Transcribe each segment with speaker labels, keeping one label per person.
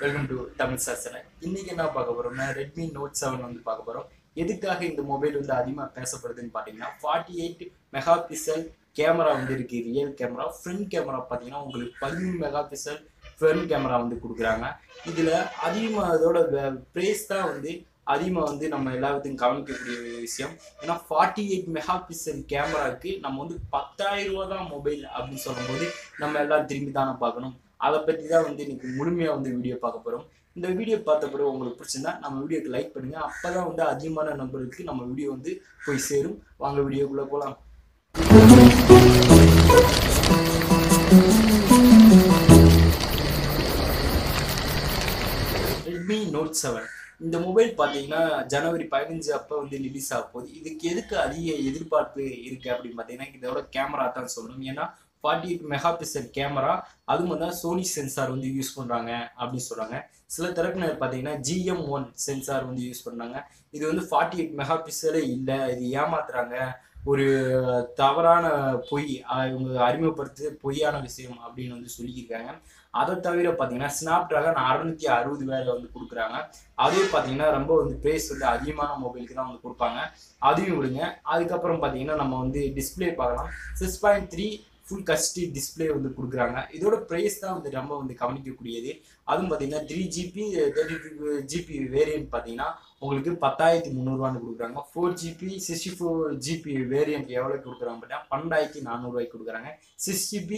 Speaker 1: Welcome to Tamil sir channel. இன்னைக்கு என்ன பார்க்க போறோம்னா ரெட்மி நோட் 7 வந்து பார்க்க போறோம். எதுக்காக இந்த மொபைல் வந்து அதிகமாக பேசப்படுதுன்னு பார்த்தீங்கன்னா 48 மெகா பிக்சல் கேமரா வந்து இருக்கு. Real camera. ஃப்ரண்ட் கேமரா பார்த்தீங்கன்னா உங்களுக்கு 13 மெகா பிக்சல் ஃப்ரண்ட் கேமரா வந்து கொடுக்குறாங்க. இதில் அதிகமாக அதோட ப்ரைஸ் தான் வந்து அதிகமாக வந்து நம்ம எல்லாத்தையும் கவனிக்கக்கூடிய விஷயம். ஏன்னா 48 மெகா பிக்சல் கேமராவுக்கு நம்ம வந்து 10,000 ரூபா தான் மொபைல் அப்படின்னு சொல்லும்போது நம்ம எல்லாம் திரும்பி தானே பார்க்கணும். அதை பற்றி தான் வந்து இன்னைக்கு முழுமையாக வந்து வீடியோ பார்க்க போகிறோம். இந்த வீடியோ பார்த்த பிறகு உங்களுக்கு பிடிச்சிருந்தா நம்ம வீடியோக்கு லைக் பண்ணுங்க. அப்போ தான் வந்து அதிகமான நம்பருக்கு நம்ம வீடியோ வந்து போய் சேரும். வாங்க வீடியோக்குள்ளே போகலாம். ரெட்மி நோட் 7 இந்த மொபைல் பார்த்தீங்கன்னா ஜனவரி 15 அப்போ வந்து ரிலீஸ் ஆக போகுது. இதுக்கு எதுக்கு அதிக எதிர்பார்ப்பு இருக்குது அப்படின்னு பார்த்தீங்கன்னா இதோட கேமரா தான் சொல்லணும். ஏன்னா 48 மெகா பிக்சல் கேமரா, அதுவும் வந்து சோனி சென்சார் வந்து யூஸ் பண்ணுறாங்க அப்படின்னு சொல்கிறாங்க. சில தரப்பினர் பார்த்தீங்கன்னா GM1 சென்சார் வந்து யூஸ் பண்ணுறாங்க. இது வந்து 48 மெகா பிக்சலே இல்லை, இது ஏமாத்துறாங்க, ஒரு தவறான பொய், இவங்க அறிமுகப்படுத்து பொய்யான விஷயம் அப்படின்னு வந்து சொல்லியிருக்காங்க. அதை தவிர பார்த்தீங்கன்னா ஸ்னாப் டிராகன் 660 வேலை வந்து கொடுக்குறாங்க. அதுவும் பார்த்தீங்கன்னா ரொம்ப வந்து ப்ரைஸ் வந்து அதிகமான மொபைலுக்கு தான் வந்து கொடுப்பாங்க. அதையும் விடுங்க. அதுக்கப்புறம் பார்த்தீங்கன்னா நம்ம வந்து டிஸ்பிளே பார்க்கலாம். 6.3 ஃபுல் கஸ்டி டிஸ்பிளே வந்து கொடுக்குறாங்க. இதோட ப்ரைஸ் தான் வந்து ரொம்ப வந்து கவனிக்கக்கூடியது. அதுவும் பார்த்தீங்கன்னா 3GB 32GB வேரியன்ட் பார்த்தீங்கன்னா உங்களுக்கு 10,300 கொடுக்குறாங்க. 4GB 64GB வேரியன்ட் எவ்வளோக்கு கொடுக்குறாங்க பார்த்தீங்கன்னா 12,400 கொடுக்குறாங்க. 6GB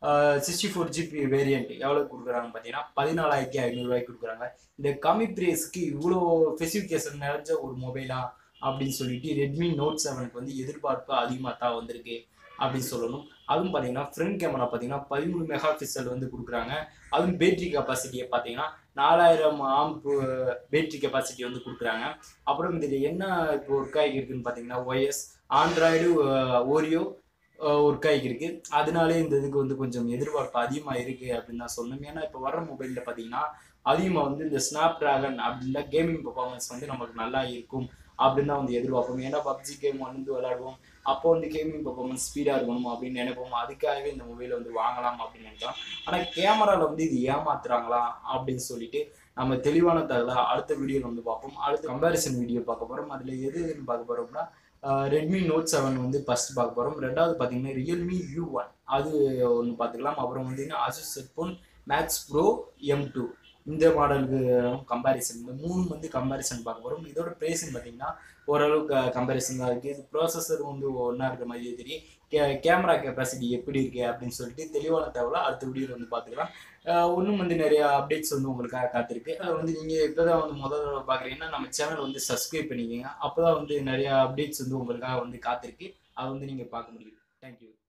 Speaker 1: 64GB வேரியன்ட் எவ்வளோ கொடுக்குறாங்க பார்த்தீங்கன்னா 14,500 கொடுக்குறாங்க. இந்த கம்மி ப்ரைஸ்க்கு இவ்வளோ ஸ்பெசிஃபிகேஷன் நிறைஞ்ச ஒரு மொபைலா அப்படின்னு சொல்லிட்டு ரெட்மி நோட் 7க்கு வந்து எதிர்பார்ப்பு அதிகமாக தான் வந்திருக்கு அப்படின்னு சொல்லணும். அதுவும் பார்த்தீங்கன்னா ஃப்ரண்ட் கேமரா பார்த்தீங்கன்னா 13 மெகா பிக்சல் வந்து கொடுக்குறாங்க. அதுவும் பேட்டரி கெப்பாசிட்டியை பார்த்தீங்கன்னா 4000 ஆம்ப் பேட்டரி கெப்பாசிட்டி வந்து கொடுக்குறாங்க. அப்புறம் இதில் என்ன இப்போ ஒர்க் ஆகிருக்குன்னு பார்த்தீங்கன்னா OS ஆண்ட்ராய்டு ஓரியோ ஒர்க் ஆகிருக்கு. அதனாலே இந்த இதுக்கு வந்து கொஞ்சம் எதிர்பார்ப்பு அதிகமாக இருக்குது அப்படின்னு தான் சொல்லணும். ஏன்னா இப்போ வர மொபைலில் பார்த்தீங்கன்னா அதிகமாக வந்து இந்த ஸ்னாப் டிராகன் அப்படின்னா கேமிங் பர்ஃபார்மன்ஸ் வந்து நமக்கு நல்லா இருக்கும் அப்படின்னு தான் வந்து எதிர்பார்ப்போம். ஏன்னா பப்ஜி கேம் வந்து விளையாடுவோம், அப்போ வந்து கேமிங் பர்ஃபார்மன்ஸ் ஸ்பீடாக இருக்கணும் அப்படின்னு நினைப்போம். அதுக்காகவே இந்த மொபைலை வந்து வாங்கலாம் அப்படின்னு நினைக்கலாம். ஆனால் கேமராவில் வந்து இது ஏமாத்துறாங்களா அப்படின்னு சொல்லிட்டு நம்ம தெளிவான தகவலை அடுத்த வீடியோவில் வந்து பார்ப்போம். அடுத்த கம்பேரிசன் வீடியோ பார்க்க போகிறோம். அதில் எதுன்னு பார்க்க போகிறோம்னா ரெட்மி நோட் 7 வந்து ஃபர்ஸ்ட் பார்க்க போகிறோம். ரெண்டாவது பார்த்தீங்கன்னா ரியல்மி U1 அது ஒன்று பார்த்துக்கலாம். அப்புறம் வந்து ASUS ZenFone Max Pro M2 இந்த மாடலுக்கு கம்பேரிசன், இந்த மூணு வந்து கம்பேரிசன் பார்க்க போகிறோம். இதோட ப்ரைஸ்ன்னு பார்த்தீங்கன்னா ஓரளவுக்கு கம்பேரிசன் தான் இருக்குது. இது ப்ராசஸர் வந்து ஒன்றா இருக்கிற மாதிரியே தெரியும். கேமரா கெப்பாசிட்டி எப்படி இருக்குது அப்படின்னு சொல்லிட்டு தெளிவான தகவலை அடுத்த வீடியோவில் வந்து பார்த்துக்கலாம். இன்னும் வந்து நிறைய அப்டேட்ஸ் வந்து உங்களுக்காக காத்திருக்கு. அதை வந்து நீங்கள் இப்போ தான் வந்து முதல்ல பார்க்குறீங்கன்னா நம்ம சேனல் வந்து சப்ஸ்கிரைப் பண்ணிக்கோங்க. அப்போ தான் வந்து நிறைய அப்டேட்ஸ் வந்து உங்களுக்காக வந்து காத்திருக்கு. அதை வந்து நீங்கள் பார்க்க முடியும். தேங்க்யூ.